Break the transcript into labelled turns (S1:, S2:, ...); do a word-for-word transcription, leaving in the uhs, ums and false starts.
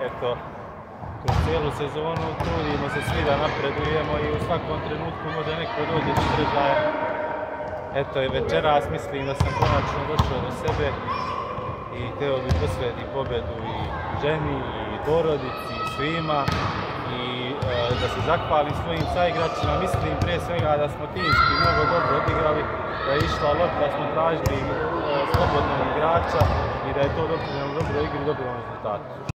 S1: eto, kroz cijelu sezonu trudimo se svi da napredujemo i u svakom trenutku može neko dođe do izražaja. Eto, i večeras mislim da sam konačno došao do sebe i htio bih posvetiti pobjedu i ženi, i porodici, i svima. I e, da se zahvalim svojim saigračima, mislim prije svega da smo timski mnogo dobro odigrali, da je išla lopta, da smo tražili e, slobodnog igrača i da je to doprinijelo dobroj igri i dobrom rezultatu.